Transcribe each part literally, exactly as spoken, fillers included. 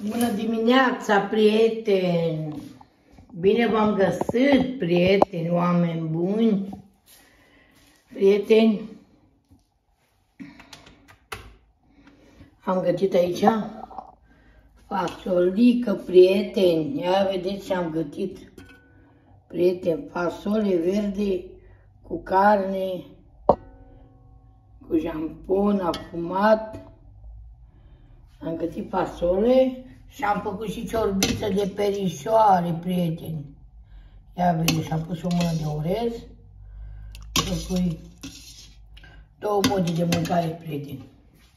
Bună dimineața, prieteni! Bine v-am găsit, prieteni, oameni buni! Prieteni, am gătit aici fasolică, prieteni. Ia vedeți ce am gătit. Prieteni, fasole verde cu carne, cu jampon afumat. Am gătit fasole și am făcut și ciorbiță de perișoare, prieteni. Ia vedeți, am pus o mână de orez. Să pui două modi de mâncare, prieteni.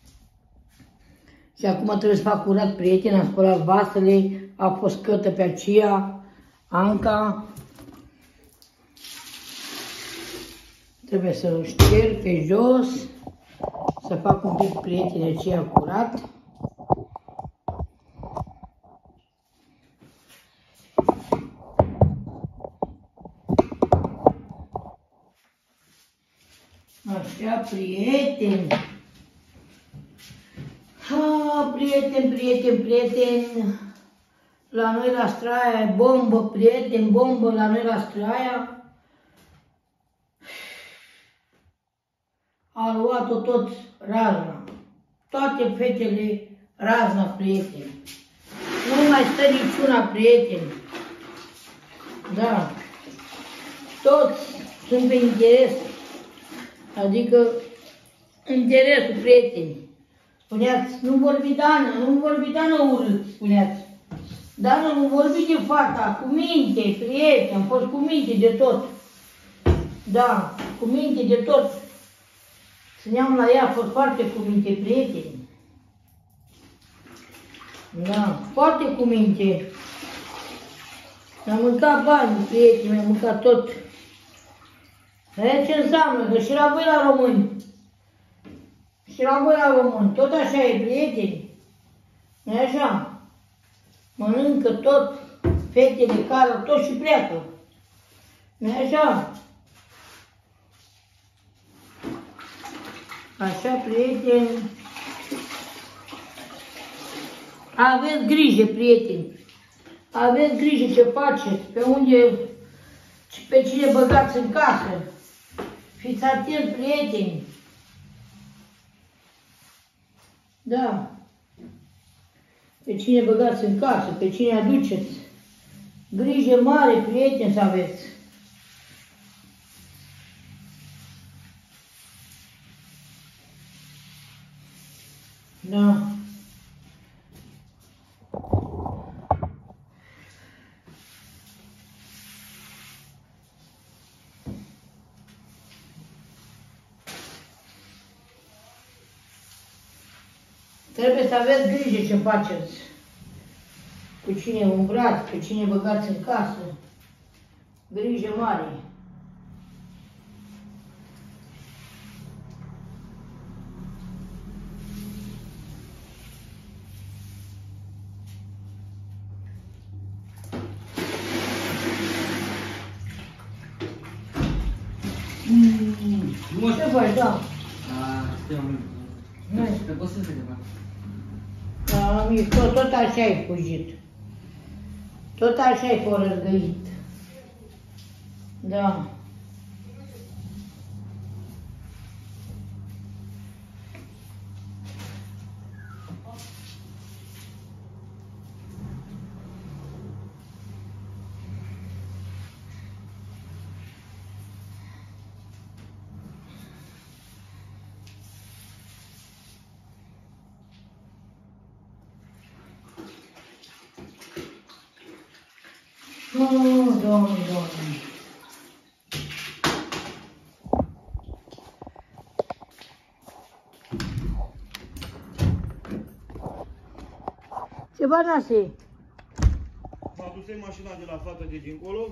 Și acum trebuie să fac curat, prieteni. Am spălat vasele, a fost cătă pe aceea, Anca. Trebuie să șterg pe jos, să fac un pic, prieteni, aceea curat. Așa, prieteni. Ha, prieteni, prieteni, prieteni. La noi la Straia e bombă, prieteni, bombă la noi la Straia. A luat-o tot razna. Toate fetele razna, prieteni. Nu mai stă niciuna, prieteni. Da. Toți sunt pe interes. Adică interesul, prieteni. Spuneați, nu vorbi Dana, nu vorbi Dana urât, spuneați. Dana, nu vorbi de fata, cu minte, prieteni, am fost cu minte de tot. Da, cu minte de tot. Țineam la ea, a fost foarte cu minte, prieteni. Da, foarte cu minte. Am mâncat bani, prieteni, am mâncat tot. Aia ce înseamnă? Că și la voi la români. Și la voi la români. Tot așa e, prieteni. Nu-i așa? Mănâncă tot, fetele cală, tot și pleacă. Nu-i așa? Așa, prieteni. Aveți grijă, prieteni. Aveți grijă ce faceți, pe unde, pe cine băgați în casă. Fiți atenți, prieteni. Da. Pe cine băgați în casă, pe cine aduceți. Grijă mare, prieteni, să aveți. Da. Trebuie să aveți grijă ce faceți, cu cine umbrați, pe cine băgați în casă. Grijă mare. Mm. Ce faci, da? Pe poți să vedem. Da, mișto, tot așa ai fugit. Tot așa ai porăzgăit. Da. Oh, Doamne, Doamne. Ce bani ase? M-a dus mașina de la fată de dincolo.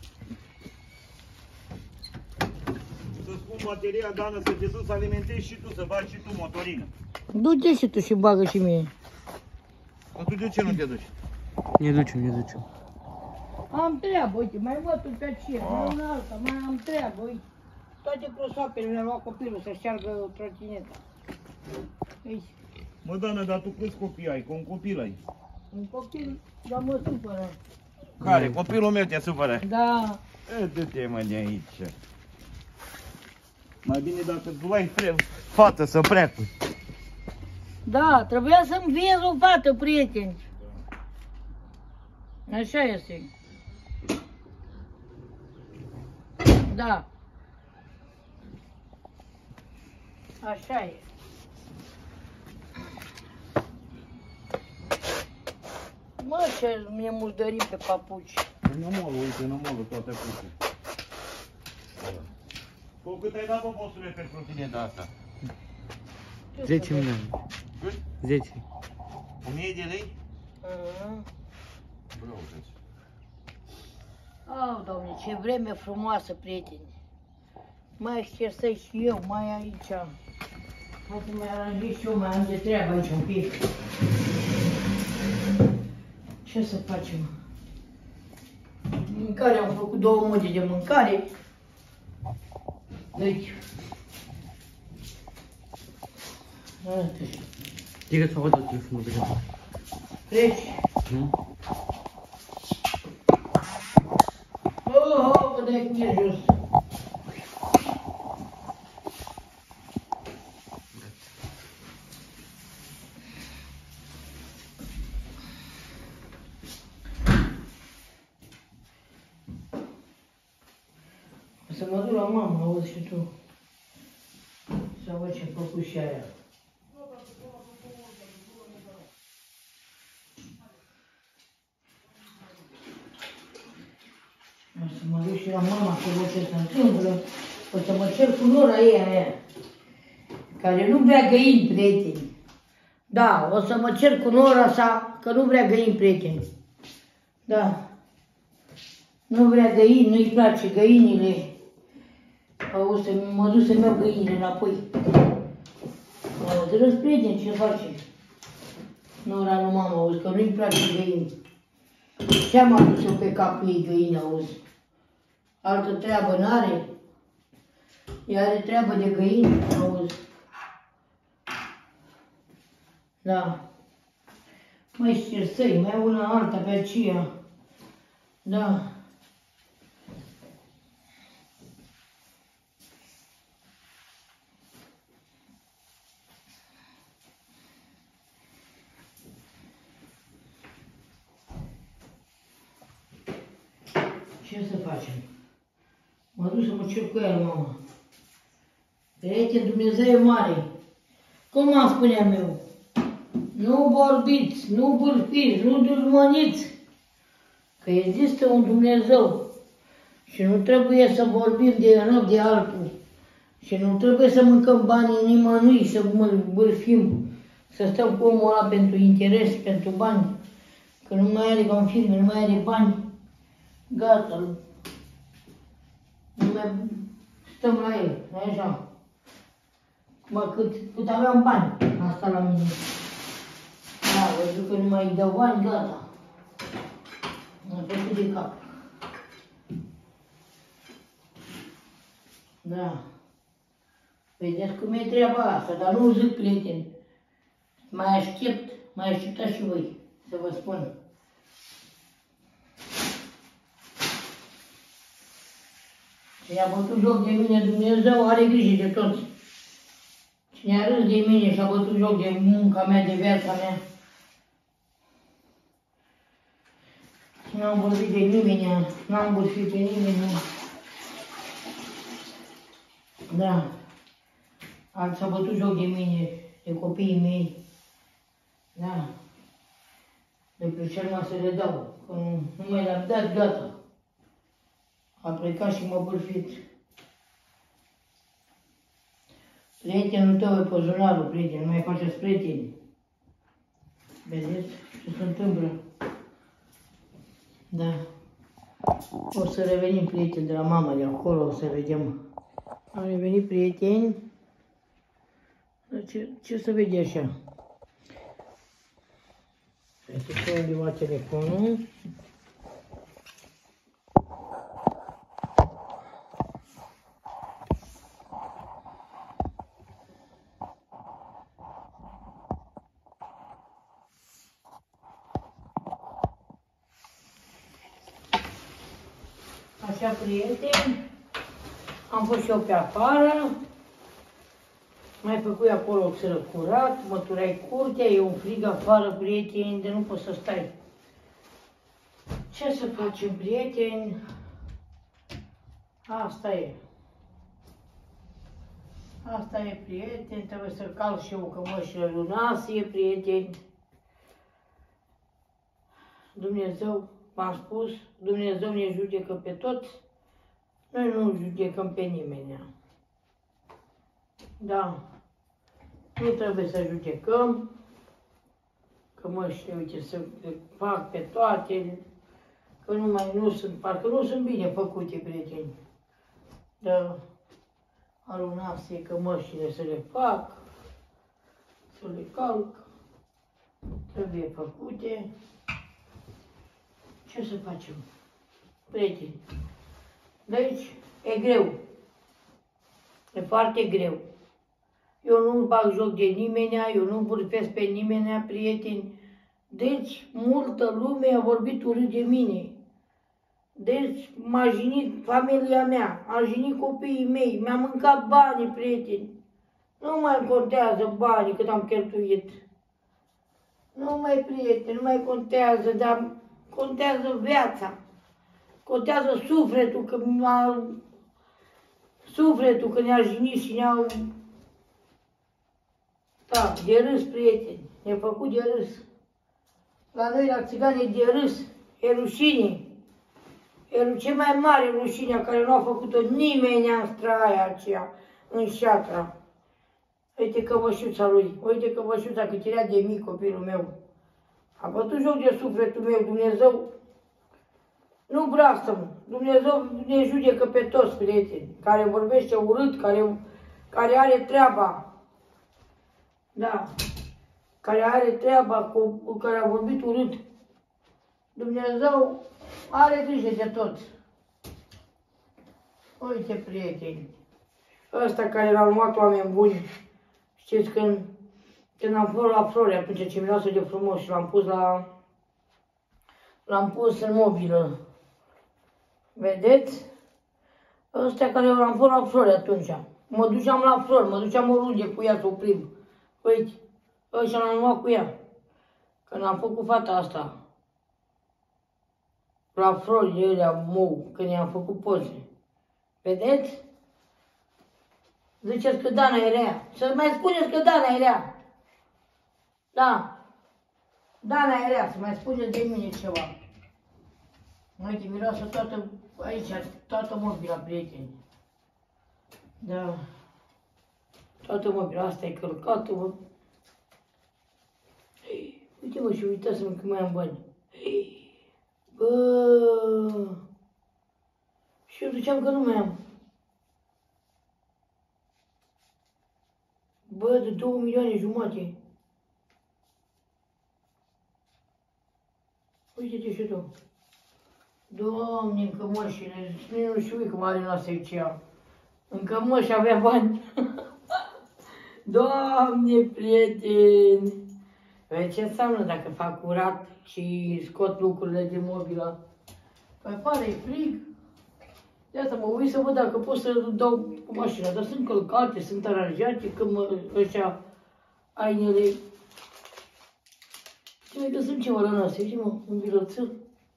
Să spun bateria, Dana, să te duci să alimentezi și tu, să bagi și tu motorină. Du-te și tu și bagă și mie. Dar tu de ce nu te duci? Ne ducem, ne ducem. Am treabă, uite, mai văd pe aceea, mai una alta, mai am treabă, uite. Toate prosoapele mi-a luat copilul să șteargă trotineta. Uite. Mă, Dana, dar tu câți copii ai? Că un copil ai. Un copil, dar mă supără. Care? Copilul meu te supără? Da. E, du-te mă de aici. Mai bine dacă tu ai fată să pleacă. Da, trebuia să-mi viez o fată, prieteni. Așa este. Da. Așa e. Mă, ce mi-e murdărit pe papuci. Înămolul, uite, înămolul, toate puse. Cu cât ai dat, bă, postule, pentru tine de asta? zece milioane. Cât? zece. o mie de lei? Mhm. Bravo, deci. Au, Doamne, ce vreme frumoasă, prieteni. Mai ștersei și eu, mai aici. Hai să mai aranjez și eu, mai am de treabă aici un pic. Ce să facem? Mâncare, am făcut două mude de mâncare. Deci. Diga că s-a dat telefonul pe geam. Treci. Nu? Oh, oh, că dai cu mine jos. O să mă duc la mama, auzi și tu. Să văd ce-a făcut și aia. O să mă duc și la mama să văd ce se întâmplă. O să mă cer cu nora ei aia, care nu vrea găini, prieteni. Da, o să mă cer cu nora sa, că nu vrea găini, prieteni. Da. Nu vrea găini, nu-i place găinile. Auzi, să mă duc să-mi iau găinile înapoi. Mă înțeles, prieteni, ce face? Nora nu mama, auzi, că nu-i place găini. Ce-am adus eu pe cap cu ei găini, auzi? Altă treabă n-are. Ea are treabă de găini, auzi? Da. Mai știrsăi, mai una alta pe aceea. Da. Ce să facem? Mă duc să mă cer cu ea, mama. Prieten, Dumnezeu e mare. Cum am spuneam eu? Nu vorbiți, nu bârfiți, nu dușmăniți. Că există un Dumnezeu. Și nu trebuie să vorbim de rău de altul. Și nu trebuie să mâncăm banii nimănui, să bârfim. Să stăm cu omul ăla pentru interes, pentru bani. Că nu mai are ca în filme, nu mai are bani. Gata. Nu mai stăm la el, așa. Mă, cât, cât aveam bani, asta la mine. Da, văzut că nu mai îi dau bani, gata. M-a trecut de cap. Da. Vedeți cum e treaba asta, dar nu zic, prieteni. Mai aștept, mai așteptați și voi, să vă spun. Cine a bătut joc de mine, Dumnezeu are grijă de toți. Cine a râs de mine și a bătut joc de munca mea, de viața mea. Și n-am vorbit de nimeni, n-am bârfit pe nimeni. Da. Alții a bătut joc de mine, de copiii mei. Da. De cel mai să le dau. Că nu, nu mai le-am dat, gata. A plecat și m-a bârfit. Prietenul tău e păzunarul, prieten, nu mai faceți prieteni. Vedeți ce se întâmplă? Da. O să revenim, prieteni, de la mama de acolo, o să vedem. Am revenit, prieteni. Ce, ce să vede așa? Hai să pun undeva telefonul. Așa, prieteni, am fost și eu pe afară. Mai făcut acolo o țără curat, măturai curtea, e un frig afară, prieteni, de nu poți să stai. Ce să facem, prieteni? Asta e. Asta e, prieteni, trebuie să calc și eu cămășile lunasie, prieteni. Dumnezeu, v-am spus, Dumnezeu ne judecă pe toți, noi nu judecăm pe nimeni. Da, nu trebuie să judecăm, cămășile, uite, să le fac pe toate, că nu mai nu sunt, parcă nu sunt bine făcute, prieteni. Da, alunasie cămășile să le fac, să le calc, trebuie făcute. Ce să facem, prieteni? Deci, e greu, e foarte greu. Eu nu bag joc de nimeni, eu nu vorbesc pe nimeni, prieteni. Deci, multă lume a vorbit urât de mine. Deci, m-a jignit familia mea, a jignit copiii mei, mi-a mâncat banii, prieteni. Nu mai contează banii cât am cheltuit. Nu mai, prieteni, nu mai contează, dar contează viața. Contează sufletul, că m-a... Sufletul, că ne-a jignit și ne-a... Da, de râs, prieteni, ne-a făcut de râs. La noi, la țigani, e de râs, e rușine. E cea mai mare rușine care nu a făcut-o nimeni în straia aceea, în șatra. Uite cămășuța lui, uite cămășuța cât era de mic copilul meu. A bătut joc de sufletul meu, Dumnezeu. Nu brastă-mă, Dumnezeu ne judecă pe toți, prieteni, care vorbește urât, care, care are treaba. Da, care are treaba cu care a vorbit urât. Dumnezeu are grijă de toți. Uite, prieteni, ăsta care l-au luat oameni buni, știți, când, când am fost la flori, atunci ce miroase de frumos și l-am pus la... L-am pus în mobilă. Vedeți? Ăstea care l-am fost la flori atunci. Mă duceam la flori, mă duceam oriunde cu ea să o plimb. Uite, ăștia l-am luat cu ea. Când am făcut fata asta. La florile alea mou, când i-am făcut poze. Vedeți? Ziceți că Dana e rea. Să mai spuneți că Dana e rea. Da. Dana e rea, să mai spuneți de mine ceva. Uite, miroasă toată, aici, toată mobila, prieteni. Da. Toată mobila asta e călcată, mă. Uite, mă, și uitați-mă că mai am bani. Bă, și eu ziceam că nu mai am. Bă, de două milioane jumate. Uite-te și tu. Doamne, în cămășile, nu știu cum are la secția. În cămăși avea bani. Doamne, prieteni! Păi ce înseamnă dacă fac curat și scot lucrurile de mobilă? Păi pare, e frig. De asta mă uit să văd dacă pot să dau cu mașina, dar sunt călcate, sunt aranjate, că mă, ăștia, ainele. Ce uite, sunt ceva la noastră, uite mă, un biloțel.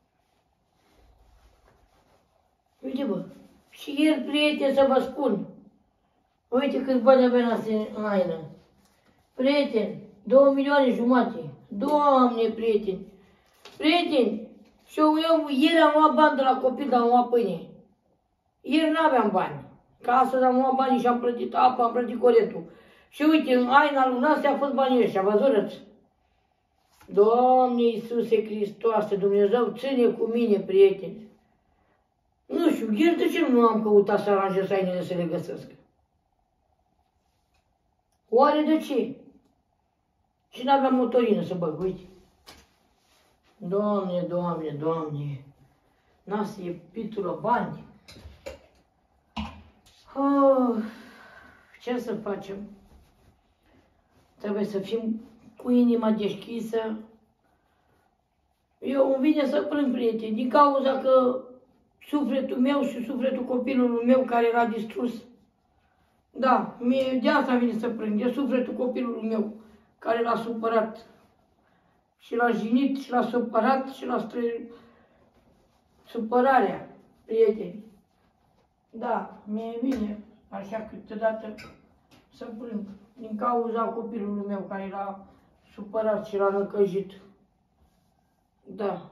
Uite bă, și ieri, prieteni, să vă spun, uite câți bani avea noastră în aină. Prieteni, două milioane jumate. Doamne, prieteni, prieteni, și eu, eu ieri am luat bani de la copil, dar am luat pâine. Ieri n-aveam bani, că astăzi am luat banii și am plătit apa, am plătit curentul. Și uite, în aina lui noastră a fost banii ăștia, văzurăți? Doamne Iisuse Hristoase, Dumnezeu ține cu mine, prieteni. Nu știu, ieri de ce nu am căutat să aranjez ainele să le găsesc? Oare de ce? Și n-aveam motorină să băg, uite. Doamne, Doamne, Doamne, n-a e pitură bani. Oh, ce să facem? Trebuie să fim cu inima deschisă. Eu îmi vine să plâng, prieteni, din cauza că sufletul meu și sufletul copilului meu care l-a distrus. Da, mie de asta vine să plâng, de sufletul copilului meu care l-a supărat. Și l-a jignit, și l-a supărat, și l-a stră... supărarea, prieteni. Da, mie vine așa câteodată să plâng din cauza copilului meu care l-a supărat și l-a năcăjit. Da.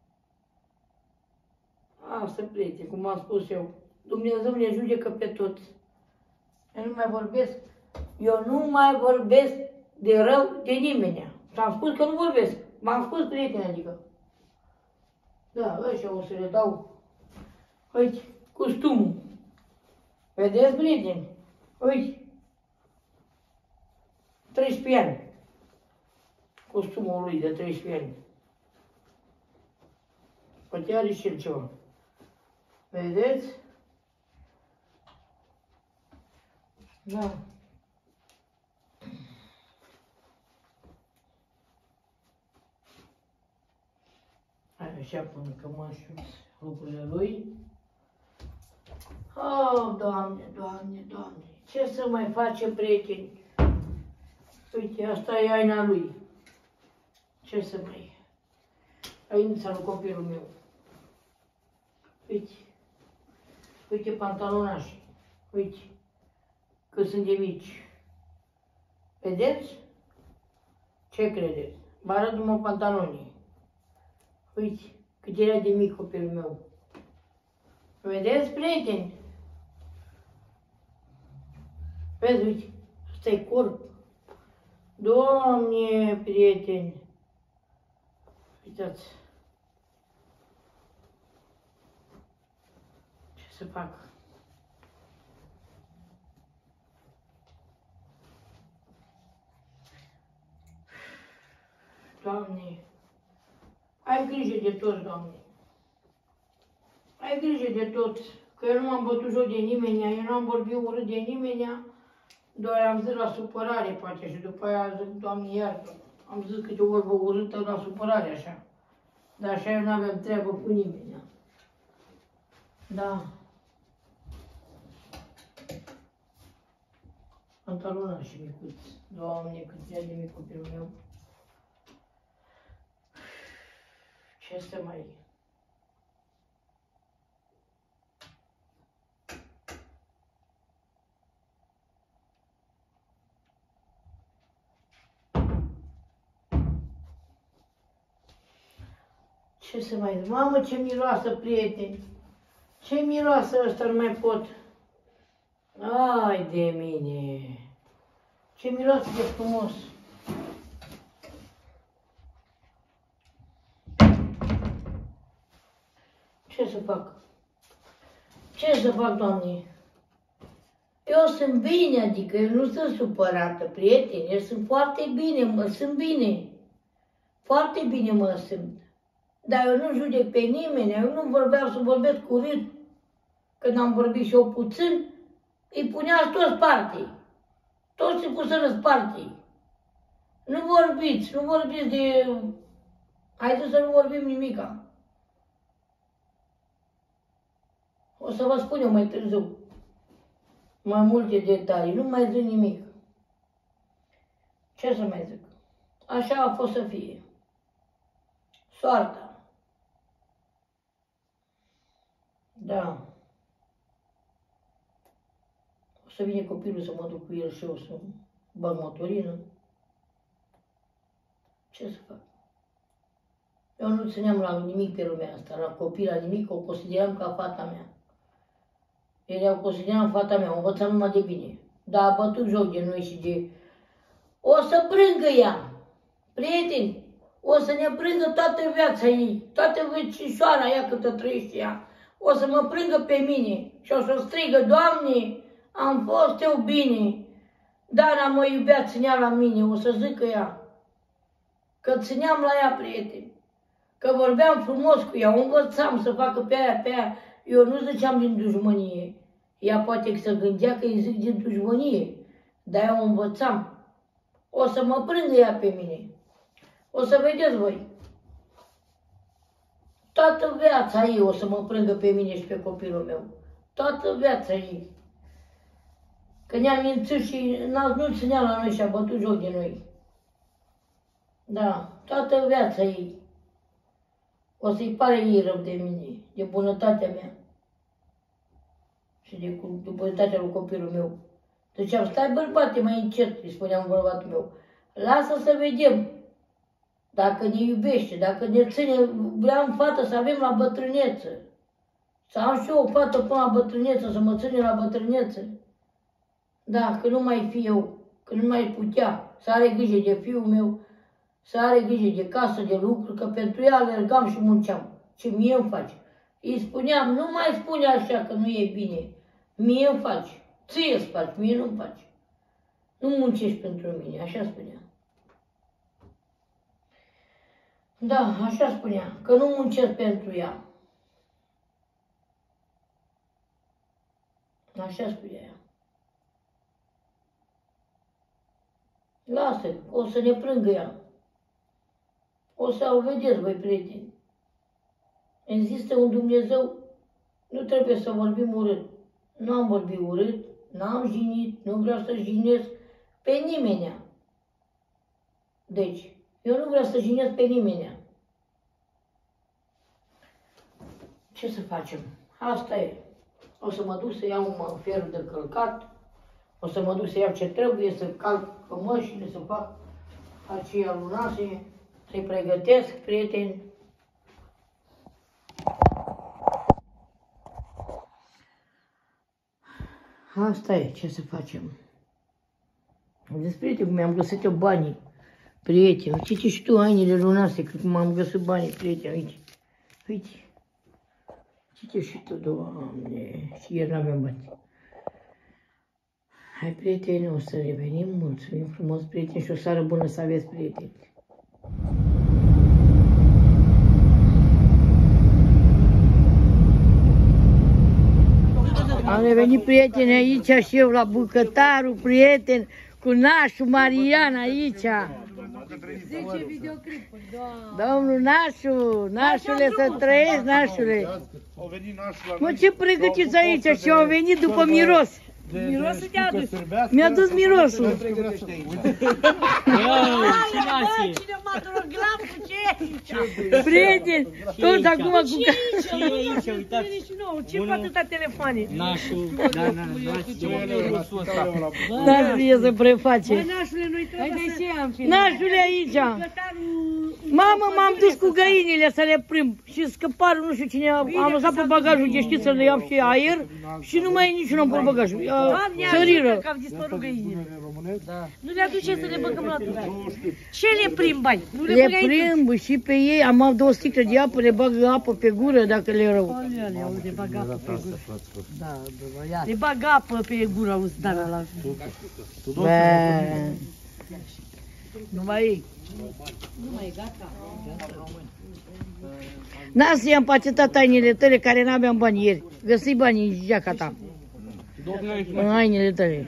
Asta, prieteni, cum am spus eu, Dumnezeu ne judecă pe toți. Eu nu mai vorbesc, eu nu mai vorbesc de rău de nimeni. S-am spus că nu vorbesc. M-am spus, prieteni, adică. Da, ăștia o să le dau. Uite, costumul. Vedeți, prieteni? Uite. treisprezece ani. Costumul lui de treisprezece ani. Poate are și el ceva. Vedeți? Da. Așa până cămașul, lucrurile lui. Oh, Doamne, Doamne, Doamne, ce să mai face, prieteni? Uite, asta e aina lui. Ce să mai... Ainuța lui copilul meu. Uite. Uite pantalonașii. Uite. Că sunt de mici. Vedeți? Ce credeți? Vă arăt numai pantalonii. Uite, cât era de mic copilul meu. Vedeți, prieteni? Vezi, uite, ăsta-i corp. Doamne, prieteni! Uitați. Ce să fac? Doamne! Ai grijă de toți, Doamne! Ai grijă de toți, că eu nu m-am bătut joc de nimeni, eu nu am vorbit urât de nimeni, doar am zis la supărare, poate, și după aia zic, Doamne, iartă. Am zis câte o vorbă urâtă la supărare, așa. Dar așa eu nu aveam treabă cu nimeni. Da. Pantalona și micuți. Doamne, cât e de mic copilul meu. Ce să mai... Ce să mai zic? Mamă, ce miroasă, prieteni! Ce miroasă ăsta, nu mai pot! Ai de mine! Ce miroasă de frumos! Ce să fac? Ce să fac, Doamne? Eu sunt bine, adică eu nu sunt supărată, prieteni, eu sunt foarte bine, mă sunt bine. Foarte bine mă simt. Dar eu nu judec pe nimeni, eu nu vorbeam să vorbesc curând. Când am vorbit și eu puțin, îi puneați toți partii. Toți îi puseră partii. Nu vorbiți, nu vorbiți de... Haideți să nu vorbim nimica. O să vă spun eu mai târziu mai multe detalii, nu mai zic nimic. Ce să mai zic? Așa a fost să fie. Soarta. Da. O să vine copilul să mă duc cu el și eu să bag motorină. Ce să fac? Eu nu țineam la nimic pe lumea asta, la copil, la nimic, o consideram ca fata mea. Eu o consideram fata mea, o învățam numai de bine. Dar a bătut joc de noi și de... O să prângă ea, prieteni, o să ne prângă toată viața ei, toată vecișoara ea câtă trăiește ea. O să mă prângă pe mine și o să strigă, Doamne, am fost eu bine, Dana mă iubea, ținea la mine, o să zică ea. Că țineam la ea, prieteni, că vorbeam frumos cu ea, o învățam să facă pe aia, pe aia. Eu nu ziceam din dușmănie. Ea poate să gândea că îi zic din dușmănie, dar eu o învățam. O să mă prângă ea pe mine. O să vedeți voi. Toată viața ei o să mă prângă pe mine și pe copilul meu. Toată viața ei. Că ne-am mințit și nu ținea la noi și a bătut joc de noi. Da, toată viața ei. O să-i pare ei rău de mine, de bunătatea mea. Și de, de bunătatea lui copilul meu. Ziceam, stai bărbate mai încet, îi spuneam bărbatul meu. Lasă să vedem. Dacă ne iubește, dacă ne ține, vreau fată să avem la bătrâneță. Să am și eu o fată până la bătrâneță, să mă ține la bătrâneță. Da, că nu mai fi eu, că nu mai putea, să are grijă de fiul meu, să are grijă de casă, de lucru, că pentru ea alergam și munceam. Ce mie îmi faci? Îi spuneam, nu mai spune așa că nu e bine. Mie îmi faci, ție îți faci, mie nu-mi faci. Nu muncești pentru mine, așa spunea. Da, așa spunea, că nu muncesc pentru ea. Așa spunea ea. Lasă, o să ne plângă ea. O să o vedeți, voi prieteni. Există un Dumnezeu, nu trebuie să vorbim urât. Nu am vorbit urât, n-am jignit, nu vreau să jignesc pe nimeni. Deci, eu nu vreau să jignesc pe nimeni. Ce să facem? Asta e. O să mă duc să iau un fer de călcat, o să mă duc să iau ce trebuie, să calc cămășile, să fac aceia lunase, să-i pregătesc, prieteni. Asta e, ce să facem. Vedeți, prieteni, cum mi-am găsit eu banii, prieteni. Uite și tu hainele lunase, cum am găsit banii, prieteni, uite. Uite. Uite și tu, Doamne, și ieri n-aveam bani. Hai, prieteni, o să revenim, mulțumim frumos, prieteni, și o seară bună să aveți, prieteni. Am revenit, prieteni, aici și eu la bucătarul, prieteni, cu nașul Marian aici. zece videoclipuri, doamne. Domnul Nașu, Nașule, să trăiești, Nașule. Mă, ce pregătiți aici și au venit după miros. Mirosul te-a adus. Mi-a dus mirosul. Cinematograf cu ce? Prieteni, toți acum cu... Ce cu atâta telefoane? Nașul, da, da, da, nașul ăsta. Nașule să preface. Bă, nașule, noi trebuie să... Nașule aici. Mamă, m-am dus cu găinile să le prim și scăparul, nu știu cine, am lăsat pe bagajul de știți să le iau și aer și nu mai e niciun om pe bagaj. Săriră. Că au dispărut găinile. Nu le aduce să le băgăm la tot. Ce le prim, bani? Nu le Le băgai prim și pe ei, am luat două sticle de apă, le bag apă pe gură dacă le e rău. tu? Le bag apă pe gură. Da, le bag apă pe gură, auzi, dar la... Bă. Nu mai e. N-am să i-am pacetat tainele tale care n-aveam bani ieri. Găsi banii în geaca ta. În hainele tale.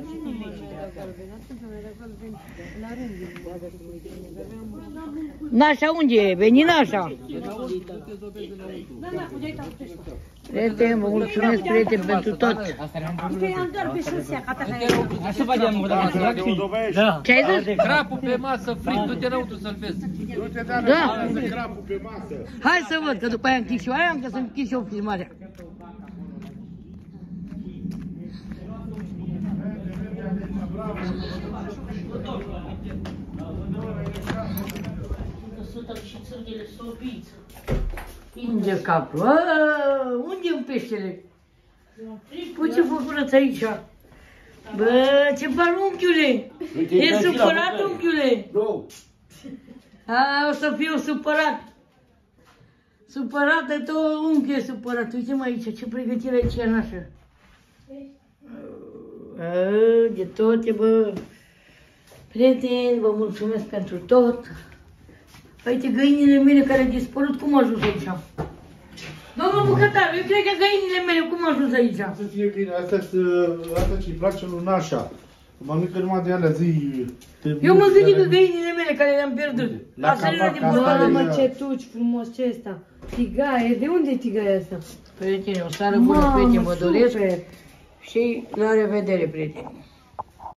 Nașa unde e? Veni Nașa. Prieteni, vă mulțumesc, prieteni, pentru tot. Ce ai zis? Crapul pe masă, frig, du-te înăuntru să-l vezi. Da. Hai să văd, că după aia închid și eu aia, că să închid și eu filmarea. Unde capul? Unde-mi peștele? Păi ce făcurăți aici? Bă, ce faci, unchiule? E supărat, unchiule? Nu. A, o să fiu supărat. Supărat de tot, unchiul e supărat. Uite-mă aici, ce pregătire aici e nașă. A, de toate, bă. Prieteni, vă mulțumesc pentru tot. Uite, găinile mele care au dispărut, cum au ajuns aici? Domnul bucătar, eu cred că găinile mele cum au ajuns aici? Să fie bine, asta ce-i place lui Nașa. Mănâncă numai de alea zi... Eu mă gândit că găinile mele care le-am pierdut. La capac, Mamă, ce tuci frumos, ce ăsta? Tigaie, de unde e tigaia asta? Prieteni, o seară bună, prieteni, vă doresc super. și la revedere, prieteni.